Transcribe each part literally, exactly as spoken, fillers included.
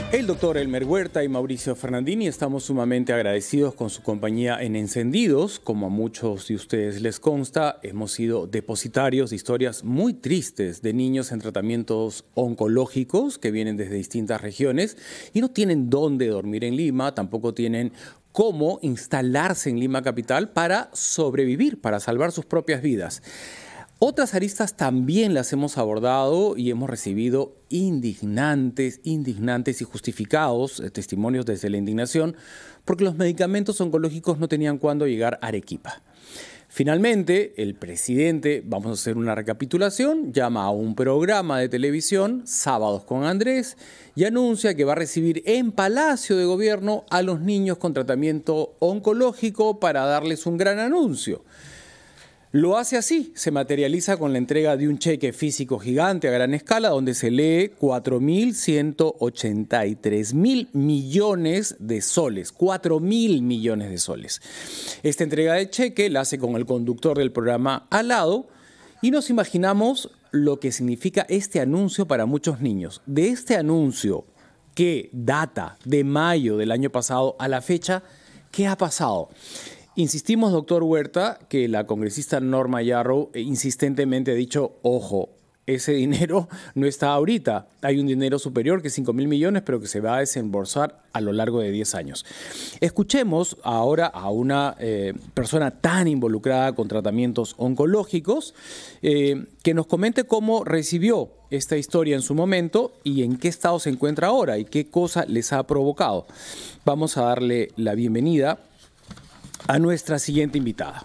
El doctor Elmer Huerta y Mauricio Fernandini estamos sumamente agradecidos con su compañía en Encendidos. Como a muchos de ustedes les consta, hemos sido depositarios de historias muy tristes de niños en tratamientos oncológicos que vienen desde distintas regiones y no tienen dónde dormir en Lima, tampoco tienen cómo instalarse en Lima capital para sobrevivir, para salvar sus propias vidas. Otras aristas también las hemos abordado y hemos recibido indignantes, indignantes y justificados eh, testimonios desde la indignación porque los medicamentos oncológicos no tenían cuándo llegar a Arequipa. Finalmente, el presidente, vamos a hacer una recapitulación, llama a un programa de televisión, Sábados con Andrés, y anuncia que va a recibir en Palacio de Gobierno a los niños con tratamiento oncológico para darles un gran anuncio. Lo hace así, se materializa con la entrega de un cheque físico gigante a gran escala donde se lee cuatro mil ciento ochenta y tres mil millones de soles, cuatro mil millones de soles. Esta entrega de cheque la hace con el conductor del programa al lado y nos imaginamos lo que significa este anuncio para muchos niños. De este anuncio que data de mayo del año pasado a la fecha, ¿qué ha pasado? Insistimos, doctor Huerta, que la congresista Norma Yarrow insistentemente ha dicho, ojo, ese dinero no está ahorita. Hay un dinero superior que cinco mil millones, pero que se va a desembolsar a lo largo de diez años. Escuchemos ahora a una eh, persona tan involucrada con tratamientos oncológicos eh, que nos comente cómo recibió esta historia en su momento y en qué estado se encuentra ahora y qué cosa les ha provocado. Vamos a darle la bienvenida a nuestra siguiente invitada.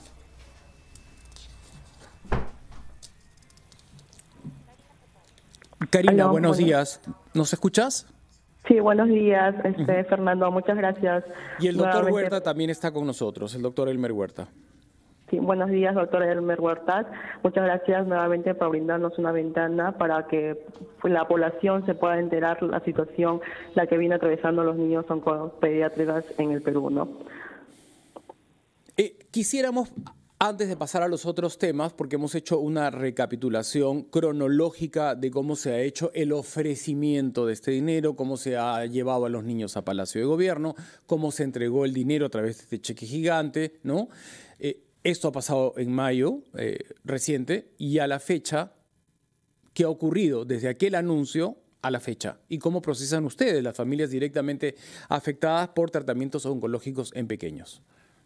Karina, Hola, buenos buenos días. ¿Nos escuchas? Sí, buenos días, este, uh-huh. Fernando, muchas gracias. Y el doctor Nuevamente... Huerta también está con nosotros, el doctor Elmer Huerta. Sí, buenos días, doctor Elmer Huerta. Muchas gracias nuevamente por brindarnos una ventana para que la población se pueda enterar la situación la que viene atravesando los niños oncopediátricos en el Perú, ¿no? Eh, quisiéramos, antes de pasar a los otros temas, porque hemos hecho una recapitulación cronológica de cómo se ha hecho el ofrecimiento de este dinero, cómo se ha llevado a los niños a Palacio de Gobierno, cómo se entregó el dinero a través de este cheque gigante, ¿no? Eh, esto ha pasado en mayo eh, reciente y a la fecha, ¿qué ha ocurrido desde aquel anuncio a la fecha? ¿Y cómo procesan ustedes, las familias directamente afectadas por tratamientos oncológicos en pequeños?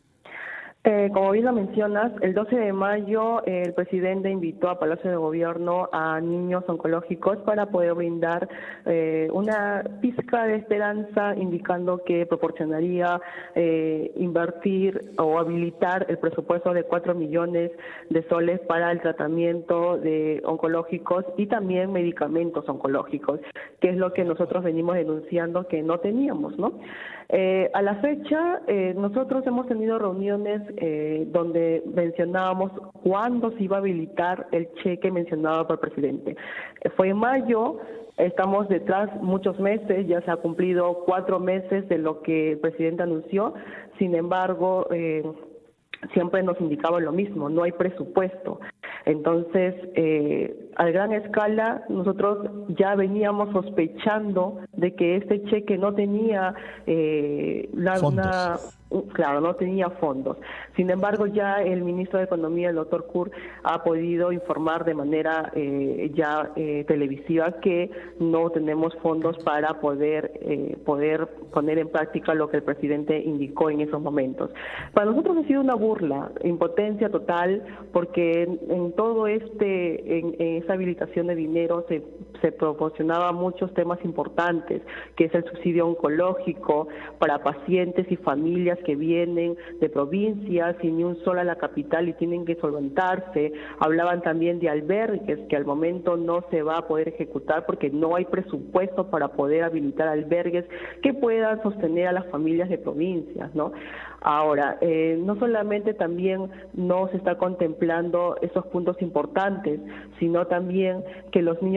Eh, como bien lo mencionas, el doce de mayo eh, el presidente invitó a Palacio de Gobierno a niños oncológicos para poder brindar eh, una pizca de esperanza, indicando que proporcionaría eh, invertir o habilitar el presupuesto de cuatro millones de soles para el tratamiento de oncológicos y también medicamentos oncológicos, que es lo que nosotros venimos denunciando que no teníamos, ¿no? Eh, a la fecha, eh, nosotros hemos tenido reuniones eh, donde mencionábamos cuándo se iba a habilitar el cheque mencionado por el presidente. Eh, fue en mayo, estamos detrás muchos meses, ya se ha cumplido cuatro meses de lo que el presidente anunció, sin embargo, eh, siempre nos indicaba lo mismo, no hay presupuesto. Entonces, eh, a gran escala, nosotros ya veníamos sospechando de que este cheque no tenía eh, la, una, claro, no tenía fondos. Sin embargo, ya el ministro de Economía, el doctor Kur, ha podido informar de manera eh, ya eh, televisiva que no tenemos fondos para poder eh, poder poner en práctica lo que el presidente indicó en esos momentos. Para nosotros ha sido una burla, impotencia total, porque en, en todo este, en, en esa habilitación de dinero se, se proporcionaba muchos temas importantes, que es el subsidio oncológico para pacientes y familias que vienen de provincias y ni un solo a la capital y tienen que solventarse. Hablaban también de albergues que al momento no se va a poder ejecutar porque no hay presupuesto para poder habilitar albergues que puedan sostener a las familias de provincias, ¿no? Ahora, eh, no solamente también no se está contemplando esos puntos importantes, sino también que los niños oncológicos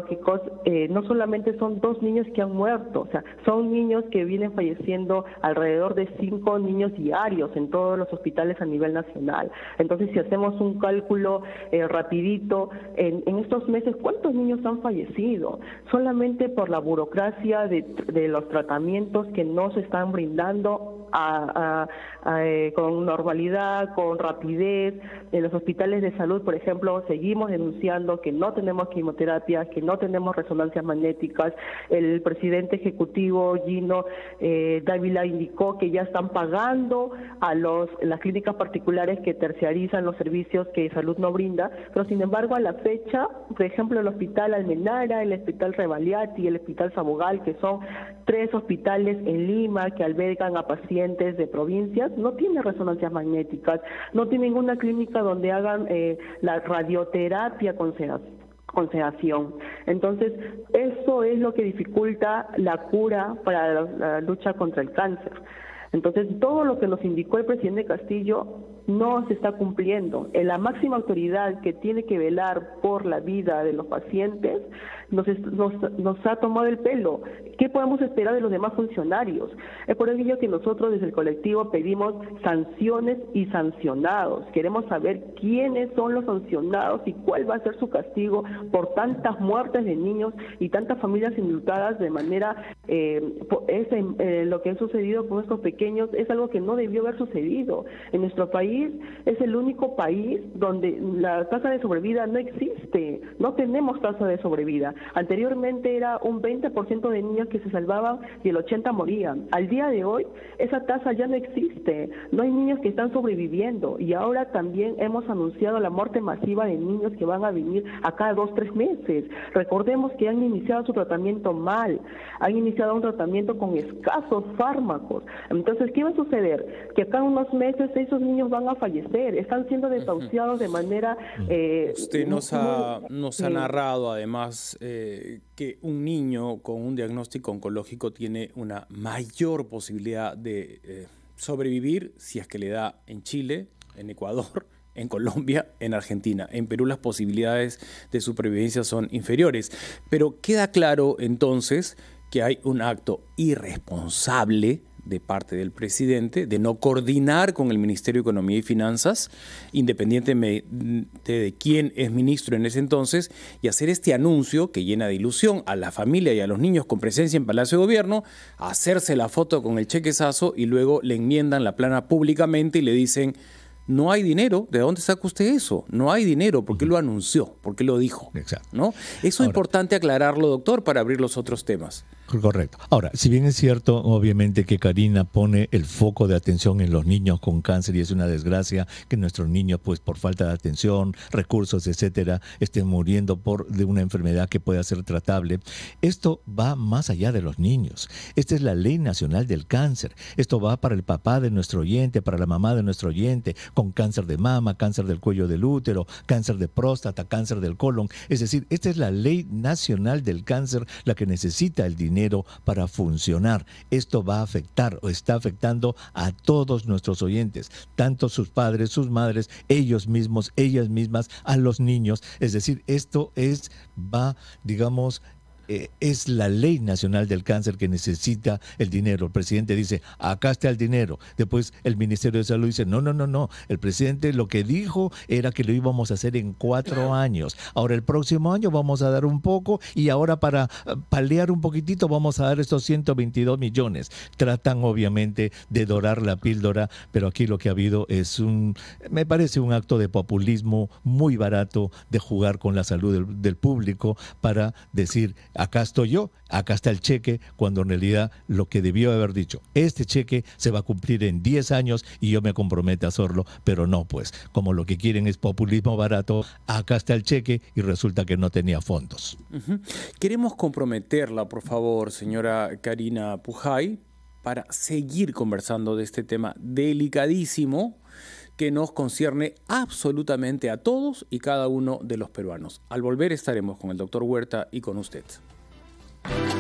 oncológicos, eh, no solamente son dos niños que han muerto, o sea, son niños que vienen falleciendo alrededor de cinco niños diarios en todos los hospitales a nivel nacional. Entonces, si hacemos un cálculo eh, rapidito, en, en estos meses, ¿cuántos niños han fallecido? Solamente por la burocracia de, de los tratamientos que no se están brindando a, a, a, eh, con normalidad, con rapidez. En los hospitales de salud, por ejemplo, seguimos denunciando que no tenemos quimioterapia, que no tenemos resonancias magnéticas. El presidente ejecutivo, Gino eh, Dávila, indicó que ya están pagando a los, las clínicas particulares que terciarizan los servicios que salud no brinda, pero sin embargo a la fecha, por ejemplo, el Hospital Almenara, el Hospital Revaliati, el Hospital Sabogal, que son tres hospitales en Lima que albergan a pacientes de provincias, no tienen resonancias magnéticas, no tienen una clínica donde hagan eh, la radioterapia con sedación. con sedación. Entonces, eso es lo que dificulta la cura para la, la lucha contra el cáncer. Entonces, todo lo que nos indicó el presidente Castillo no se está cumpliendo. En la máxima autoridad que tiene que velar por la vida de los pacientes nos, nos, nos ha tomado el pelo. ¿Qué podemos esperar de los demás funcionarios? Es por ello que nosotros desde el colectivo pedimos sanciones y sancionados. Queremos saber quiénes son los sancionados y cuál va a ser su castigo por tantas muertes de niños y tantas familias indultadas de manera... Eh, es, eh, lo que ha sucedido con estos pequeños es algo que no debió haber sucedido. En nuestro país es el único país donde la tasa de sobrevida no existe. No tenemos tasa de sobrevida. Anteriormente era un veinte por ciento de niños que se salvaban y el ochenta por ciento morían. Al día de hoy esa tasa ya no existe. No hay niños que están sobreviviendo y ahora también hemos anunciado la muerte masiva de niños que van a venir a cada dos, tres meses. Recordemos que han iniciado su tratamiento mal, han iniciado un tratamiento con escasos fármacos. Entonces, ¿qué va a suceder? Que acá en unos meses esos niños van a fallecer, están siendo desahuciados de manera... Eh, Usted nos ha, nos ha narrado además eh, que un niño con un diagnóstico oncológico tiene una mayor posibilidad de eh, sobrevivir si es que le da en Chile, en Ecuador, en Colombia, en Argentina. En Perú las posibilidades de supervivencia son inferiores. Pero queda claro entonces que hay un acto irresponsable de parte del presidente de no coordinar con el Ministerio de Economía y Finanzas, independientemente de quién es ministro en ese entonces, y hacer este anuncio que llena de ilusión a la familia y a los niños con presencia en Palacio de Gobierno, hacerse la foto con el chequezazo y luego le enmiendan la plana públicamente y le dicen: no hay dinero. ¿De dónde saca usted eso? No hay dinero. ¿Por qué lo anunció? ¿Por qué lo dijo? Exacto. ¿No? Eso es importante aclararlo, doctor, para abrir los otros temas. Correcto. Ahora, si bien es cierto, obviamente, que Karina pone el foco de atención en los niños con cáncer y es una desgracia que nuestros niños, pues por falta de atención, recursos, etcétera, estén muriendo por de una enfermedad que pueda ser tratable, esto va más allá de los niños. Esta es la Ley Nacional del Cáncer. Esto va para el papá de nuestro oyente, para la mamá de nuestro oyente, con cáncer de mama, cáncer del cuello del útero, cáncer de próstata, cáncer del colon. Es decir, esta es la Ley Nacional del Cáncer la que necesita el dinero para funcionar. Esto va a afectar o está afectando a todos nuestros oyentes, tanto sus padres, sus madres, ellos mismos, ellas mismas, a los niños. Es decir, esto es, va, digamos, Eh, es la Ley Nacional del Cáncer que necesita el dinero. El presidente dice, acá está el dinero. Después el Ministerio de Salud dice, no, no, no, no. El presidente lo que dijo era que lo íbamos a hacer en cuatro años. Ahora el próximo año vamos a dar un poco y ahora para paliar un poquitito vamos a dar estos ciento veintidós millones. Tratan obviamente de dorar la píldora, pero aquí lo que ha habido es un, me parece un acto de populismo muy barato, de jugar con la salud del, del público para decir, acá estoy yo, acá está el cheque, cuando en realidad lo que debió haber dicho, este cheque se va a cumplir en diez años y yo me comprometo a hacerlo, pero no, pues, como lo que quieren es populismo barato, acá está el cheque y resulta que no tenía fondos. Uh-huh. Queremos comprometerla, por favor, señora Karina Pujay, para seguir conversando de este tema delicadísimo que nos concierne absolutamente a todos y cada uno de los peruanos. Al volver estaremos con el doctor Huerta y con usted.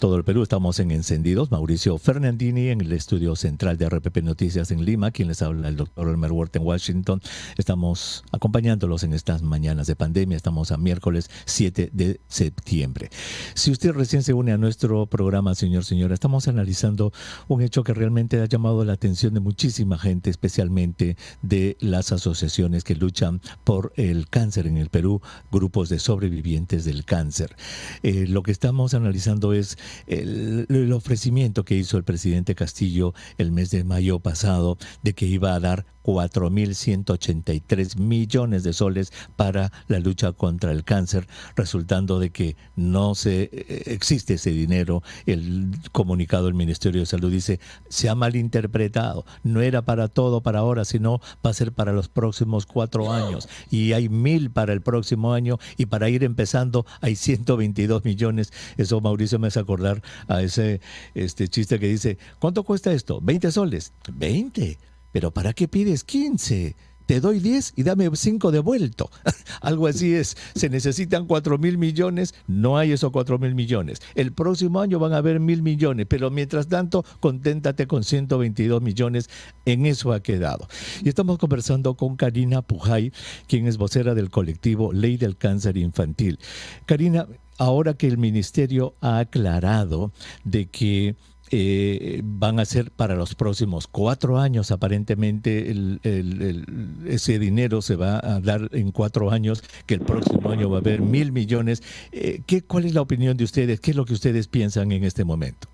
todo el Perú. Estamos en Encendidos. Mauricio Fernandini en el estudio central de R P P Noticias en Lima. Quien les habla, el doctor Elmer Huerta en Washington. Estamos acompañándolos en estas mañanas de pandemia. Estamos a miércoles siete de septiembre. Si usted recién se une a nuestro programa, señor, señora, estamos analizando un hecho que realmente ha llamado la atención de muchísima gente, especialmente de las asociaciones que luchan por el cáncer en el Perú, grupos de sobrevivientes del cáncer. Eh, lo que estamos analizando es el, el ofrecimiento que hizo el presidente Castillo el mes de mayo pasado de que iba a dar cuatro mil ciento ochenta y tres millones de soles para la lucha contra el cáncer, resultando de que no se eh, existe ese dinero. El comunicado del Ministerio de Salud dice, se ha malinterpretado, no era para todo para ahora, sino va a ser para los próximos cuatro años, y hay mil para el próximo año, y para ir empezando hay ciento veintidós millones. Eso, Mauricio, me hace acordar a ese este chiste que dice, ¿cuánto cuesta esto? veinte soles. veinte. ¿Pero para qué pides quince? Te doy diez y dame cinco devuelto. Algo así es. Se necesitan cuatro mil millones, no hay esos cuatro mil millones. El próximo año van a haber mil millones, pero mientras tanto, conténtate con ciento veintidós millones. En eso ha quedado. Y estamos conversando con Karina Pujay, quien es vocera del colectivo Ley del Cáncer Infantil. Karina, ahora que el ministerio ha aclarado de que Eh, van a ser para los próximos cuatro años, aparentemente el, el, el, ese dinero se va a dar en cuatro años, que el próximo año va a haber mil millones. Eh, ¿qué, ¿Cuál es la opinión de ustedes? ¿Qué es lo que ustedes piensan en este momento?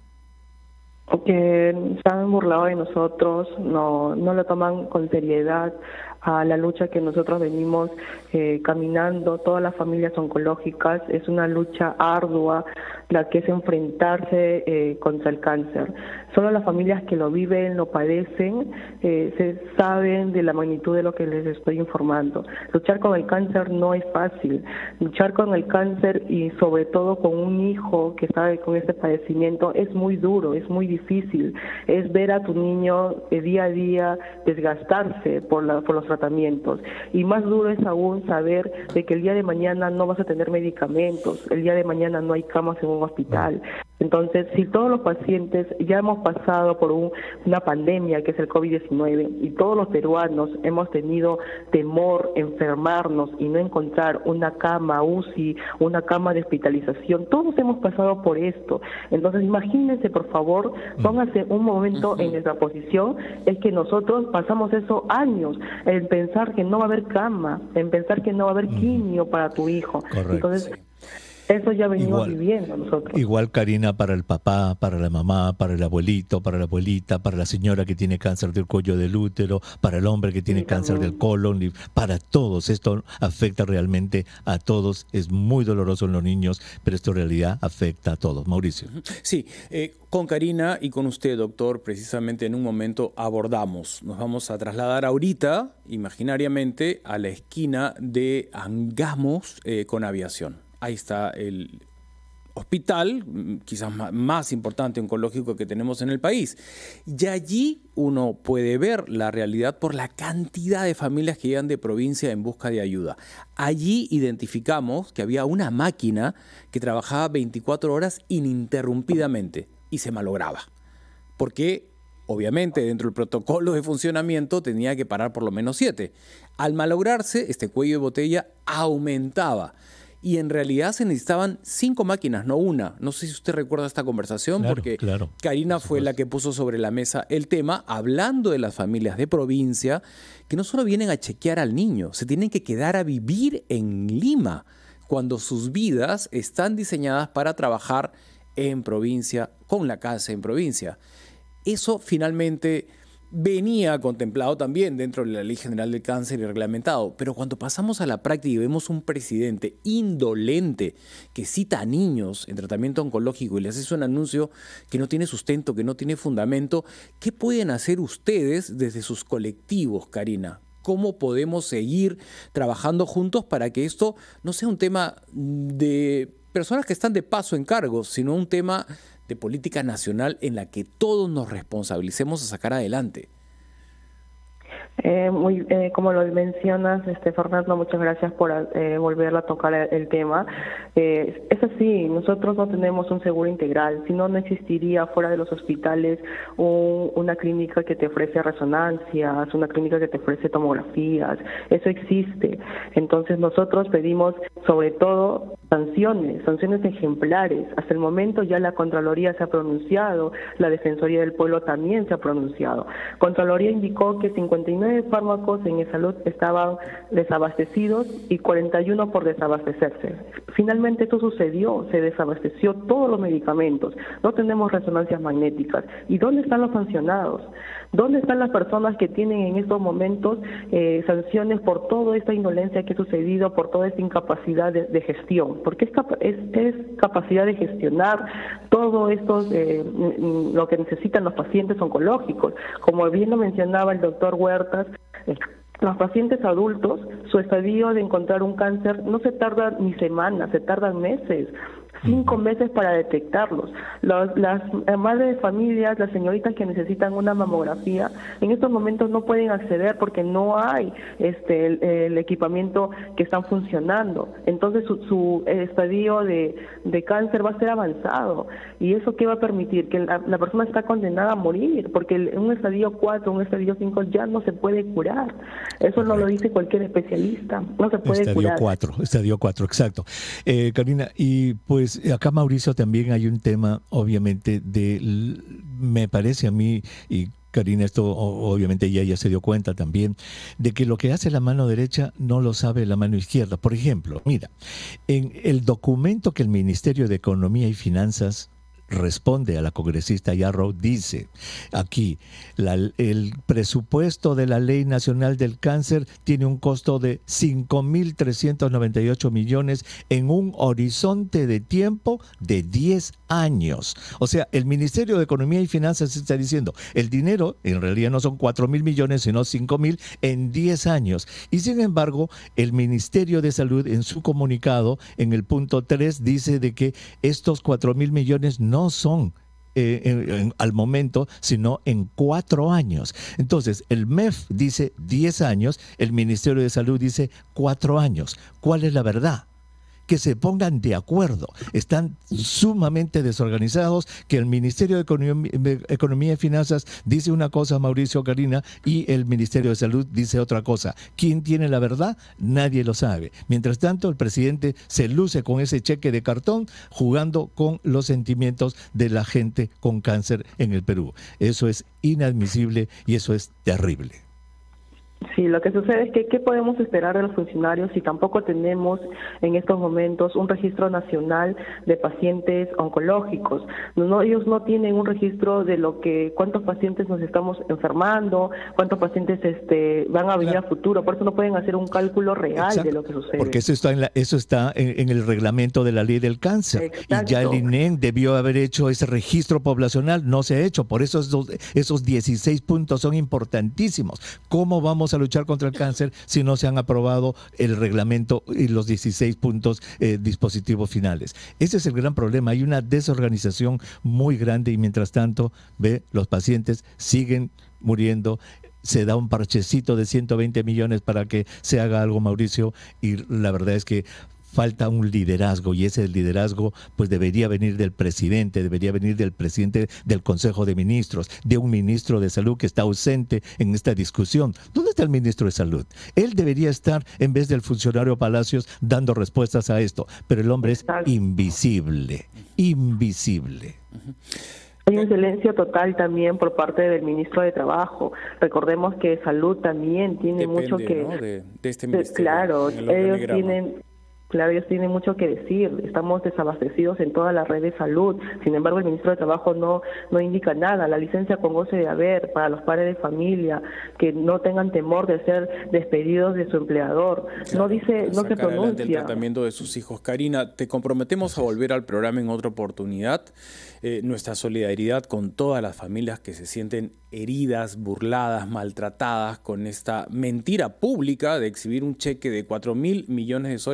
Que se han burlado de nosotros, no, no lo toman con seriedad a la lucha que nosotros venimos eh, caminando, todas las familias oncológicas. Es una lucha ardua la que es enfrentarse eh, contra el cáncer. Solo las familias que lo viven, lo padecen, eh, se saben de la magnitud de lo que les estoy informando. Luchar con el cáncer no es fácil. Luchar con el cáncer y sobre todo con un hijo que sabe con este padecimiento es muy duro, es muy difícil. Es ver a tu niño eh, día a día desgastarse por, la, por los tratamientos. Y más duro es aún saber de que el día de mañana no vas a tener medicamentos, el día de mañana no hay camas en un hospital. Entonces, si todos los pacientes ya hemos pasado por un, una pandemia que es el COVID diecinueve y todos los peruanos hemos tenido temor, enfermarnos y no encontrar una cama U C I, una cama de hospitalización, todos hemos pasado por esto. Entonces, imagínense, por favor, pónganse un momento en nuestra posición, es que nosotros pasamos eso años, en pensar que no va a haber cama, en pensar que no va a haber quimio para tu hijo. Correcto. Entonces, eso ya venimos igual, viviendo nosotros. Igual, Karina, para el papá, para la mamá, para el abuelito, para la abuelita, para la señora que tiene cáncer del cuello del útero, para el hombre que tiene sí, cáncer también del colon, para todos. Esto afecta realmente a todos. Es muy doloroso en los niños, pero esto en realidad afecta a todos. Mauricio. Sí, eh, con Karina y con usted, doctor, precisamente en un momento abordamos. Nos vamos a trasladar ahorita, imaginariamente, a la esquina de Angamos eh, con Aviación. Ahí está el hospital, quizás más importante oncológico que tenemos en el país. Y allí uno puede ver la realidad por la cantidad de familias que llegan de provincia en busca de ayuda. Allí identificamos que había una máquina que trabajaba veinticuatro horas ininterrumpidamente y se malograba. Porque obviamente, dentro del protocolo de funcionamiento tenía que parar por lo menos siete. Al malograrse, este cuello de botella aumentaba. Y en realidad se necesitaban cinco máquinas, no una. No sé si usted recuerda esta conversación, claro, porque claro, Karina fue la que puso sobre la mesa el tema, hablando de las familias de provincia, que no solo vienen a chequear al niño, se tienen que quedar a vivir en Lima, cuando sus vidas están diseñadas para trabajar en provincia, con la casa en provincia. Eso finalmente venía contemplado también dentro de la Ley General del Cáncer y reglamentado, pero cuando pasamos a la práctica y vemos un presidente indolente que cita a niños en tratamiento oncológico y les hace un anuncio que no tiene sustento, que no tiene fundamento, ¿qué pueden hacer ustedes desde sus colectivos, Karina? ¿Cómo podemos seguir trabajando juntos para que esto no sea un tema de personas que están de paso en cargos, sino un tema de política nacional en la que todos nos responsabilicemos a sacar adelante? Eh, muy, eh, como lo mencionas, este, Fernando, muchas gracias por eh, volver a tocar el, el tema. Eh, es así, nosotros no tenemos un seguro integral, si no, no existiría fuera de los hospitales un, una clínica que te ofrece resonancias, una clínica que te ofrece tomografías, eso existe. Entonces nosotros pedimos sobre todo sanciones, sanciones ejemplares. Hasta el momento ya la Contraloría se ha pronunciado, la Defensoría del Pueblo también se ha pronunciado. Contraloría indicó que cincuenta y nueve fármacos en e-salud estaban desabastecidos y cuarenta y uno por desabastecerse. Finalmente esto sucedió, se desabasteció todos los medicamentos, no tenemos resonancias magnéticas. ¿Y dónde están los sancionados? ¿Dónde están las personas que tienen en estos momentos eh, sanciones por toda esta indolencia que ha sucedido, por toda esta incapacidad de, de gestión? Porque es, capa es, es capacidad de gestionar todo esto, eh, lo que necesitan los pacientes oncológicos. Como bien lo mencionaba el doctor Huertas, eh, los pacientes adultos, su estadio de encontrar un cáncer no se tarda ni semanas, se tardan meses. Cinco meses para detectarlos. Los, las madres de familias, las señoritas que necesitan una mamografía, en estos momentos no pueden acceder porque no hay este el, el equipamiento que están funcionando. Entonces su, su estadio de, de cáncer va a ser avanzado. ¿Y eso qué va a permitir? Que la, la persona está condenada a morir, porque el, un estadio cuatro, un estadio cinco ya no se puede curar. Eso no lo dice cualquier especialista. No se puede estadio curar. cuatro, estadio cuatro, exacto. Eh, Karina, y pues acá, Mauricio, también hay un tema, obviamente, de, me parece a mí, y Karina, esto obviamente ella ya se dio cuenta también, de que lo que hace la mano derecha no lo sabe la mano izquierda. Por ejemplo, mira, en el documento que el Ministerio de Economía y Finanzas responde a la congresista Yarrow, dice aquí, la, el presupuesto de la Ley Nacional del Cáncer tiene un costo de cinco mil trescientos noventa y ocho millones en un horizonte de tiempo de diez años. O sea, el Ministerio de Economía y Finanzas está diciendo, el dinero en realidad no son cuatro mil millones, sino cinco mil en diez años. Y sin embargo, el Ministerio de Salud en su comunicado, en el punto tres, dice de que estos cuatro mil millones no no son eh, en, en, al momento, sino en cuatro años. Entonces, el M E F dice diez años, el Ministerio de Salud dice cuatro años. ¿Cuál es la verdad? Que se pongan de acuerdo. Están sumamente desorganizados, que el Ministerio de Economía, Economía y Finanzas dice una cosa, Mauricio, Karina, y el Ministerio de Salud dice otra cosa. ¿Quién tiene la verdad? Nadie lo sabe. Mientras tanto, el presidente se luce con ese cheque de cartón, jugando con los sentimientos de la gente con cáncer en el Perú. Eso es inadmisible y eso es terrible. Sí, lo que sucede es que ¿qué podemos esperar de los funcionarios si tampoco tenemos en estos momentos un registro nacional de pacientes oncológicos? No, ellos no tienen un registro de lo que cuántos pacientes nos estamos enfermando, cuántos pacientes este van a venir a futuro, por eso no pueden hacer un cálculo real. Exacto. De lo que sucede. Porque eso está en la, eso está en, en el reglamento de la ley del cáncer. Exacto. Y ya el I N E M debió haber hecho ese registro poblacional, no se ha hecho, por eso esos, esos dieciséis puntos son importantísimos. ¿Cómo vamos a luchar contra el cáncer si no se han aprobado el reglamento y los dieciséis puntos eh, dispositivos finales? Ese es el gran problema. Hay una desorganización muy grande y mientras tanto, ve, los pacientes siguen muriendo. Se da un parchecito de ciento veinte millones para que se haga algo, Mauricio, y la verdad es que falta un liderazgo, y ese liderazgo pues debería venir del presidente, debería venir del presidente del Consejo de Ministros, de un ministro de Salud que está ausente en esta discusión. ¿Dónde está el ministro de Salud? Él debería estar, en vez del funcionario Palacios, dando respuestas a esto, pero el hombre es invisible, invisible. Hay un silencio total también por parte del ministro de Trabajo. Recordemos que Salud también tiene Depende, mucho que... ¿no? de, de este ministerio. Claro, ellos tienen... Claro, ellos tienen mucho que decir. Estamos desabastecidos en toda la red de salud. Sin embargo, el ministro de Trabajo no no indica nada. La licencia con goce de haber para los padres de familia, que no tengan temor de ser despedidos de su empleador. Claro, no dice, no se pronuncia. El tratamiento de sus hijos. Karina, te comprometemos a volver al programa en otra oportunidad. Eh, nuestra solidaridad con todas las familias que se sienten heridas, burladas, maltratadas con esta mentira pública de exhibir un cheque de cuatro mil millones de soles cuando en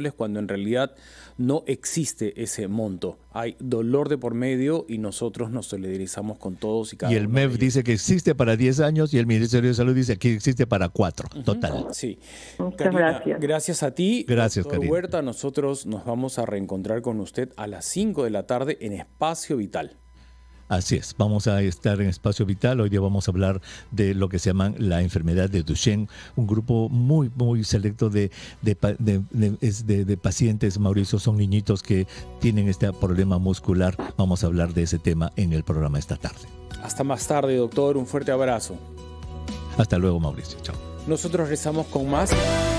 en realidad no existe ese monto. Hay dolor de por medio y nosotros nos solidarizamos con todos y cada uno. Y el uno M E F dice que existe para diez años y el Ministerio de Salud dice que existe para cuatro, uh-huh. total. Sí. Muchas Karina, gracias. Gracias a ti. Gracias, doctor Karina. Huerta, nosotros nos vamos a reencontrar con usted a las cinco de la tarde en Espacio Vital. Así es, vamos a estar en Espacio Vital. Hoy día vamos a hablar de lo que se llama la enfermedad de Duchenne, un grupo muy, muy selecto de, de, de, de, de, de pacientes, Mauricio, son niñitos que tienen este problema muscular. Vamos a hablar de ese tema en el programa esta tarde. Hasta más tarde, doctor. Un fuerte abrazo. Hasta luego, Mauricio. Chao. Nosotros regresamos con más.